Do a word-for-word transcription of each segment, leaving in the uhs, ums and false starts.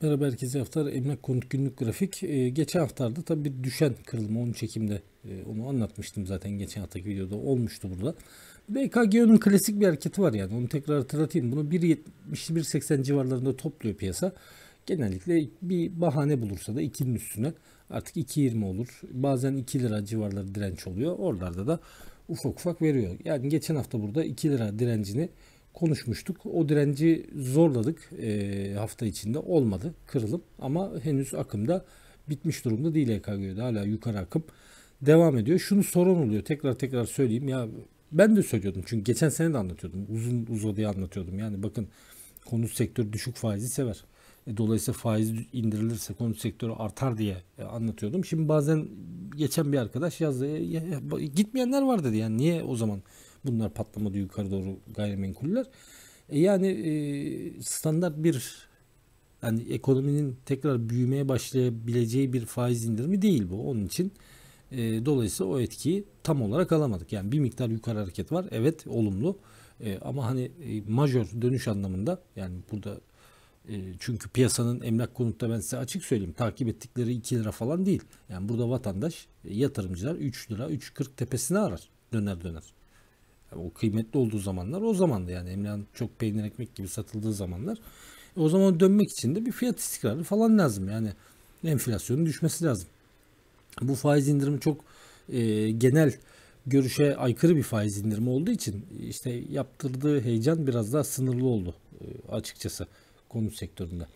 Merhaba herkese, haftalar emlak konut günlük grafik. Ee, geçen haftalarda tabii bir düşen kırılma, onu çekimde e, onu anlatmıştım zaten, geçen haftaki videoda olmuştu burada. B K G O'nun klasik bir hareketi var, yani onu tekrar hatırlatayım. Bunu bir yetmiş bir seksen civarlarında topluyor piyasa. Genellikle bir bahane bulursa da ikinin üstüne, artık iki yirmi olur. Bazen iki lira civarları direnç oluyor. Oralarda da ufak ufak veriyor. Yani geçen hafta burada iki lira direncini konuşmuştuk. O direnci zorladık e, hafta içinde, olmadı kırılım, ama henüz akımda bitmiş durumda değil. E K G'de hala yukarı akım devam ediyor. Şunu soran oluyor, tekrar tekrar söyleyeyim ya, ben de söylüyordum çünkü geçen sene de anlatıyordum, uzun uzadıya anlatıyordum. Yani bakın, konut sektörü düşük faizi sever. E, dolayısıyla faiz indirilirse konut sektörü artar diye e, anlatıyordum. Şimdi bazen geçen bir arkadaş yazdı, e, ya, ya, gitmeyenler var dedi, yani niye o zaman bunlar patlamadı yukarı doğru gayrimenkuller? E, yani e, standart bir, yani ekonominin tekrar büyümeye başlayabileceği bir faiz indirimi değil bu. Onun için e, dolayısıyla o etkiyi tam olarak alamadık. Yani bir miktar yukarı hareket var. Evet, olumlu. E, ama hani e, majör dönüş anlamında, yani burada e, çünkü piyasanın emlak konutta, ben size açık söyleyeyim, takip ettikleri iki lira falan değil. Yani burada vatandaş, e, yatırımcılar üç lira üç kırk tepesini arar döner döner. Yani o kıymetli olduğu zamanlar o zamandı, yani emlakın çok peynir ekmek gibi satıldığı zamanlar. E, o zaman dönmek için de bir fiyat istikrarı falan lazım. Yani enflasyonun düşmesi lazım. Bu faiz indirimi çok e, genel görüşe aykırı bir faiz indirimi olduğu için işte yaptırdığı heyecan biraz daha sınırlı oldu e, açıkçası konut sektöründe.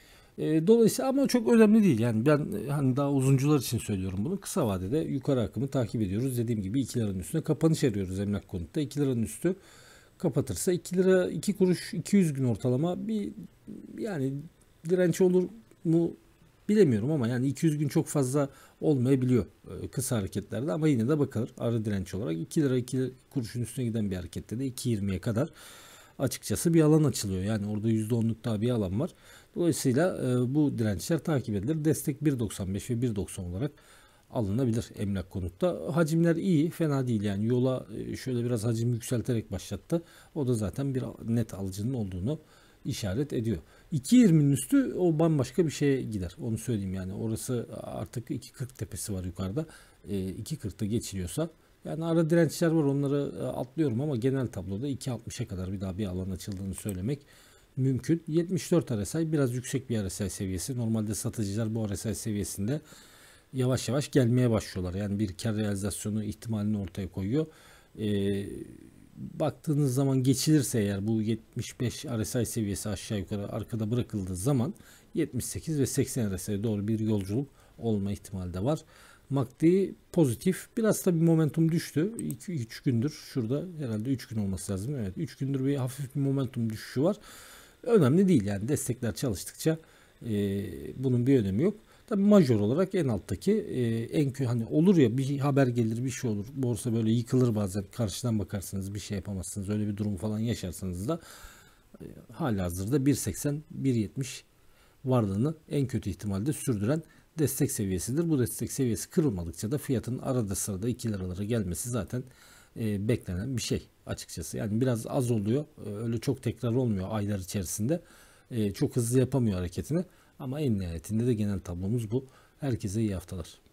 E, dolayısıyla ama çok önemli değil. Yani ben e, hani daha uzuncular için söylüyorum bunu. Kısa vadede yukarı akımı takip ediyoruz. Dediğim gibi iki liranın üstüne kapanış arıyoruz emlak konutta. iki liranın üstü kapatırsa iki lira iki kuruş iki yüz gün ortalama bir, yani direnç olur mu bilemiyorum, ama yani iki yüz gün çok fazla olmayabiliyor e, kısa hareketlerde, ama yine de bakılır ara direnç olarak. iki lira iki kuruşun üstüne giden bir harekette de iki yirmiye kadar açıkçası bir alan açılıyor. Yani orada yüzde onluk daha bir alan var. Dolayısıyla e, bu dirençler takip edilir. Destek bir doksan beş ve bir doksan olarak alınabilir emlak konutta. Hacimler iyi, fena değil. Yani yola e, şöyle biraz hacim yükselterek başlattı. O da zaten bir net alıcının olduğunu işaret ediyor. iki yirminin üstü o bambaşka bir şeye gider. Onu söyleyeyim yani. Orası artık iki kırk tepesi var yukarıda. E, iki kırkta geçiliyorsa, yani ara dirençler var, onları e, atlıyorum, ama genel tabloda iki altmışa kadar bir daha bir alan açıldığını söylemek mümkün. yetmiş dört R S I biraz yüksek bir R S I seviyesi. Normalde satıcılar bu R S I seviyesinde yavaş yavaş gelmeye başlıyorlar. Yani bir kar realizasyonu ihtimalini ortaya koyuyor. Ee, baktığınız zaman geçilirse eğer bu yetmiş beş R S I seviyesi aşağı yukarı arkada bırakıldığı zaman yetmiş sekiz ve seksen R S I'ye doğru bir yolculuk olma ihtimali de var. M A C D pozitif. Biraz da bir momentum düştü. iki üç gündür şurada, herhalde üç gün olması lazım. Evet, üç gündür bir hafif bir momentum düşüşü var. Önemli değil yani, destekler çalıştıkça e, bunun bir önemi yok. Tabii majör olarak en alttaki e, en kötü, hani olur ya, bir haber gelir, bir şey olur. Borsa böyle yıkılır bazen, karşıdan bakarsınız bir şey yapamazsınız. Öyle bir durum falan yaşarsanız da e, halihazırda bir seksen bir yetmiş varlığını en kötü ihtimalde sürdüren destek seviyesidir. Bu destek seviyesi kırılmadıkça da fiyatın arada sırada iki liralara gelmesi zaten e, beklenen bir şey açıkçası. Yani biraz az oluyor. E, öyle çok tekrar olmuyor aylar içerisinde. E, çok hızlı yapamıyor hareketini. Ama en nihayetinde de genel tablomuz bu. Herkese iyi haftalar.